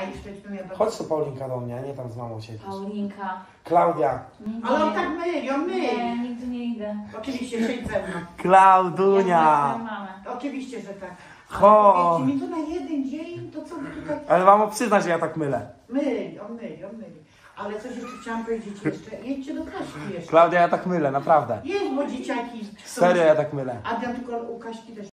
jeszcze ćmy ja Chodź tu Paulinka do mnie, nie tam z mamą siedzisz. Paulinka. Klaudia. Nigdy Ale on nie- tak myli, on myli. Nie, nigdy nie idę. Oczywiście, siedź ze mną. Klaudunia. Ja znam mamę. Oczywiście, że tak. Chodź. Powiedzcie mi to na jeden dzień, to co wy tutaj... Ale mamo, przyznaj, że ja tak mylę. Myli, on myli. Ale coś jeszcze chciałam powiedzieć jeszcze. Jedźcie do Kaśki jeszcze. Klaudia, ja tak mylę, naprawdę. Jedź, bo dzieciaki... Serio, ja tak mylę. Adrian, tylko u Kaśki też